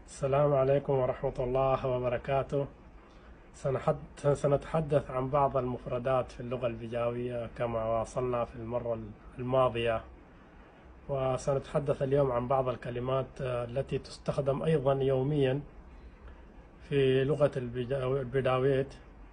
السلام عليكم ورحمة الله وبركاته. سنتحدث عن بعض المفردات في اللغة البيجاوية كما واصلنا في المرة الماضية، وسنتحدث اليوم عن بعض الكلمات التي تستخدم أيضا يوميا في لغة البيداويت.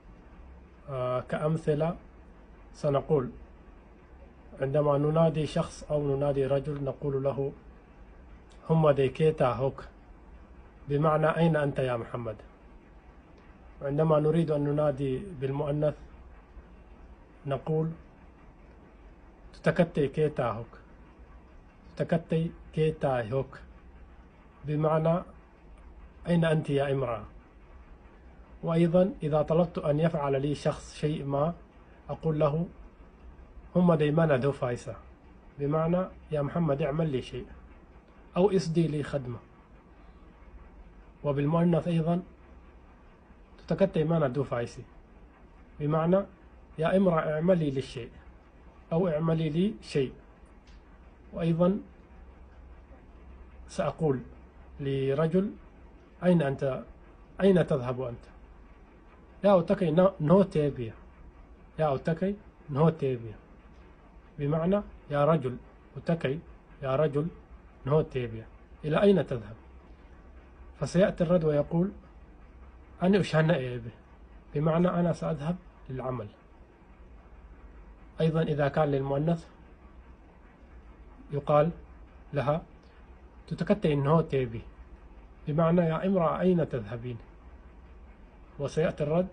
كأمثلة سنقول عندما ننادي شخص أو ننادي رجل نقول له هم ديكيتا هوك، بمعنى أين أنت يا محمد. وعندما نريد أن ننادي بالمؤنث نقول تتكتي كيتا هوك، تتكتي كيتا هوك، بمعنى أين أنت يا امرأة. وأيضا إذا طلبت أن يفعل لي شخص شيء ما أقول له هم ديمانا دو فايسة، بمعنى يا محمد اعمل لي شيء أو اسدي لي خدمة. وبالمؤنث أيضا تتكتي مانا دو فايسي، بمعنى يا امرأة اعملي لي الشيء أو اعملي لي شيء. وأيضا سأقول لرجل أين أنت، أين تذهب أنت؟ يا أوتكي نو تيبيا، يا أوتكي نو تيبيا، بمعنى يا رجل أوتكي، يا رجل نو تيبيا، إلى أين تذهب؟ فسيأتي الرد ويقول أنا أشهن إيبي، بمعنى أنا سأذهب للعمل. أيضا إذا كان للمؤنث يقال لها تتكتي إنه تيبي، بمعنى يا امرأة أين تذهبين؟ وسيأتي الرد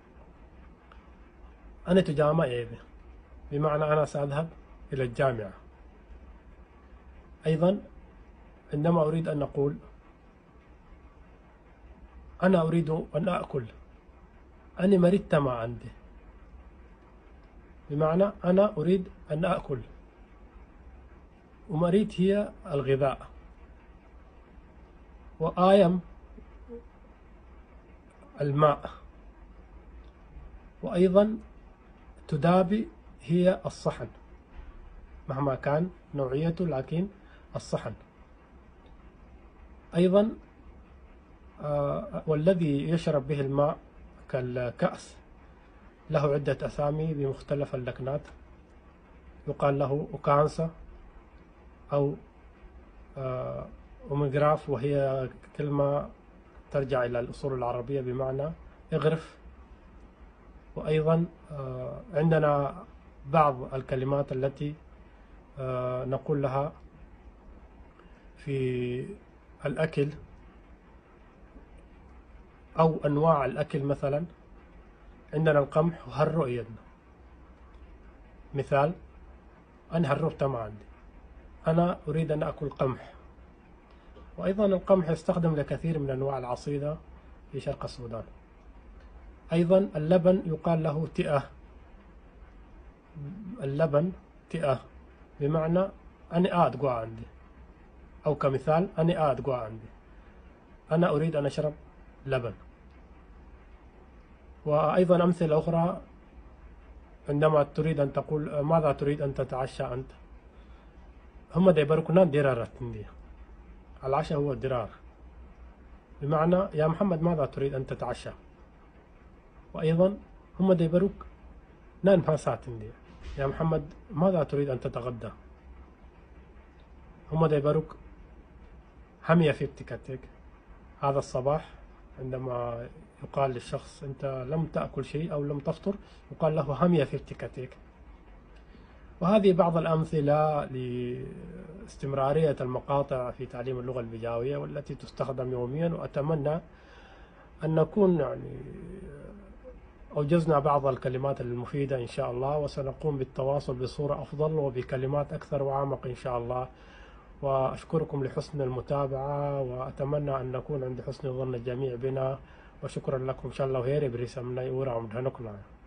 أنا تجامع إيبي، بمعنى أنا سأذهب إلى الجامعة. أيضا عندما أريد أن نقول أنا أريد أن أكل، أنا مريت ما عندي، بمعنى أنا أريد أن أكل، ومريت هي الغذاء، وآيم الماء، وأيضا تدابي هي الصحن مهما كان نوعيته، لكن الصحن. أيضا والذي يشرب به الماء كالكأس له عدة أسامي بمختلف اللكنات، يقال له أوكانسا أو أوميغراف، وهي كلمة ترجع إلى الأصول العربية بمعنى اغرف. وأيضا عندنا بعض الكلمات التي نقول لها في الأكل أو أنواع الأكل. مثلا عندنا القمح وهرو إيدنا، مثال أنا هربت ما عندي، أنا أريد أن أكل قمح. وأيضا القمح يستخدم لكثير من أنواع العصيدة في شرق السودان. أيضا اللبن يقال له تئة، اللبن تئة، بمعنى أنا أدقوا عندي، أو كمثال أنا أدقوا عندي، أنا أريد أن أشرب لبن. وأيضا أمثلة أخرى عندما تريد أن تقول ماذا تريد أن تتعشى أنت، هم ديبركنان درارة، العشاء هو الدرار، بمعنى يا محمد ماذا تريد أن تتعشى. وأيضا هم ديبروك نان فاسات، يا محمد ماذا تريد أن تتغدى. هم ديبروك همية في ابتكاتك هذا الصباح. عندما يقال للشخص أنت لم تأكل شيء أو لم تفطر يقال له همية في ابتكاتك. وهذه بعض الأمثلة لاستمرارية المقاطع في تعليم اللغة البيجاوية والتي تستخدم يوميا. وأتمنى أن نكون أوجزنا بعض الكلمات المفيدة إن شاء الله، وسنقوم بالتواصل بصورة أفضل وبكلمات أكثر وأعمق إن شاء الله. وأشكركم لحسن المتابعة، وأتمنى أن نكون عند حسن ظن الجميع بنا. وشكرا لكم. إن شاء الله هيري بريسمنا يورا ومدهنكنا.